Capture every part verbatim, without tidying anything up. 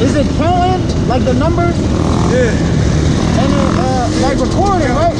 Is it counting like the numbers? Yeah. And then uh, like recording, right?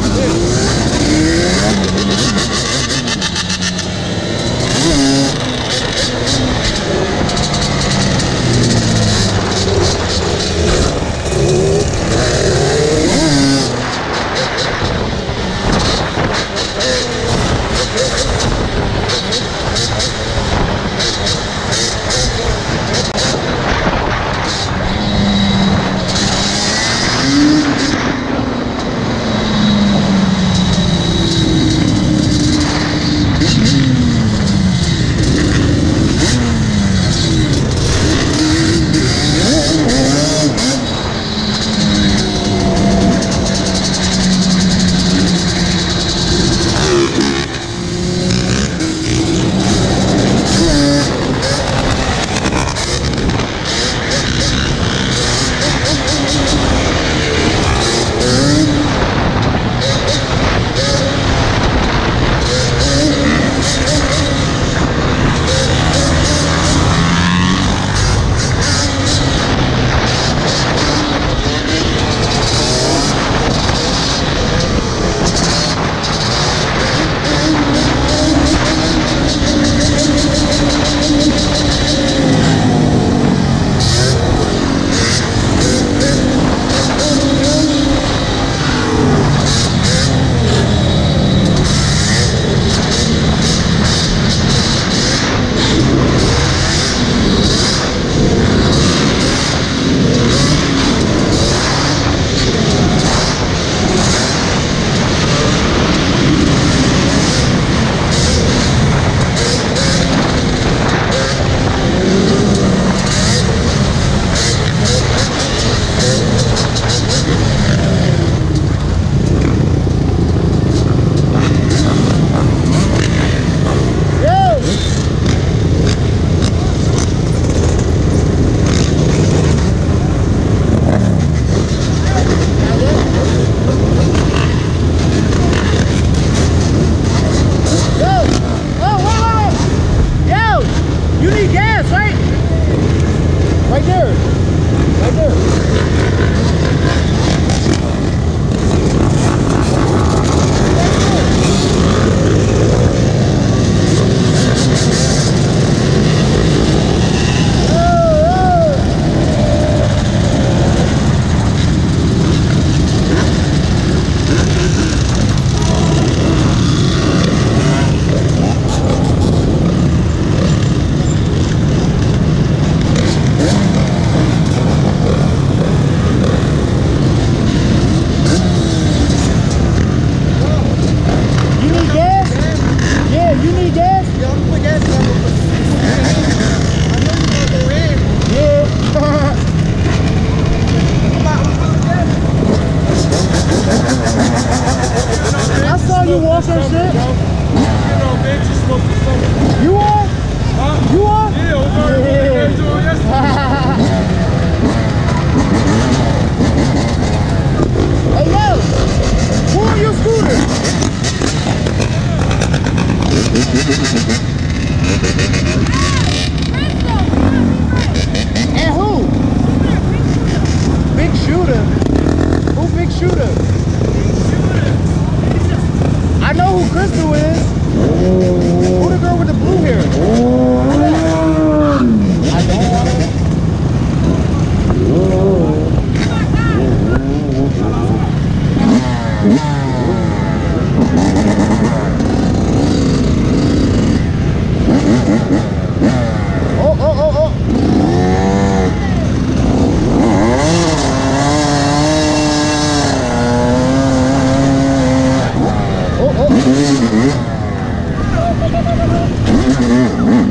Mm-hmm.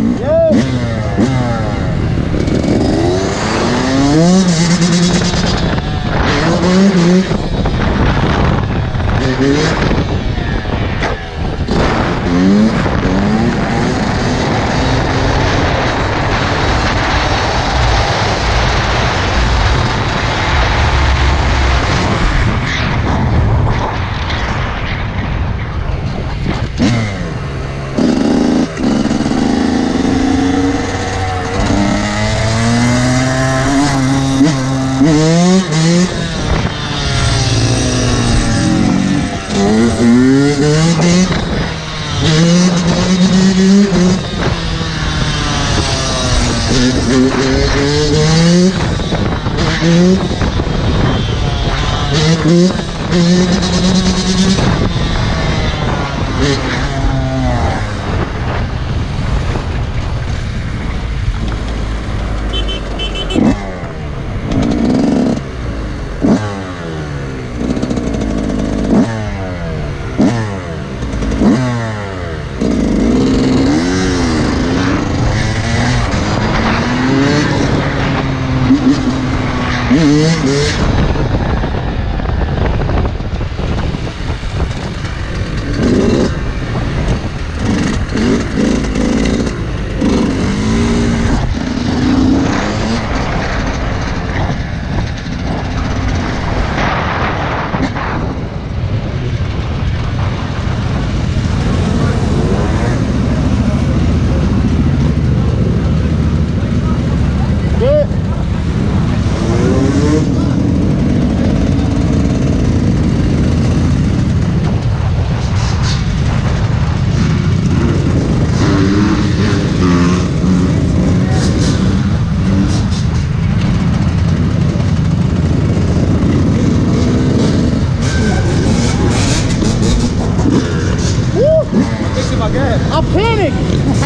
I panicked.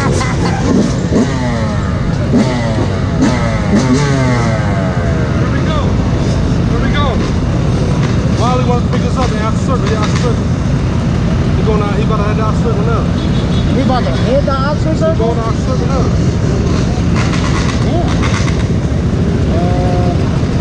Here we go. Here we go. Wally wants to pick us up in after circle. Yeah, after circle. He's going out. He about to head out circle now. We about to head the option He's circle? going out circle now. Yeah. Uh,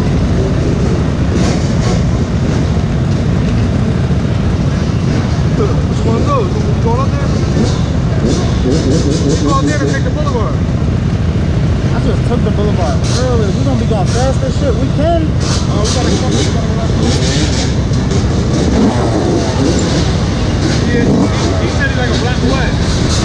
Which one goes? You going up there? Go out there to take the boulevard. I just took the boulevard earlier. We're gonna be going fast as shit. We can. Oh, uh, we gotta come. We gotta go out there. Yeah, he, he said he's like a black and white.